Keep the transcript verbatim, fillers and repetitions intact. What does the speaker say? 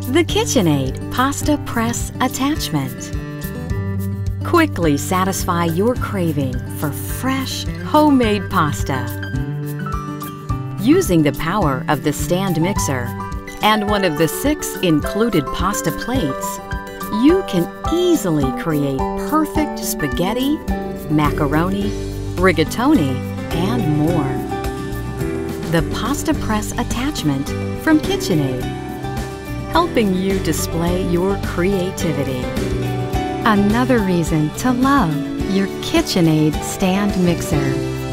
The KitchenAid Pasta Press Attachment. Quickly satisfy your craving for fresh, homemade pasta. Using the power of the stand mixer and one of the six included pasta plates, you can easily create perfect spaghetti, macaroni, rigatoni, and more. The Pasta Press Attachment from KitchenAid, helping you display your creativity. Another reason to love your KitchenAid stand mixer.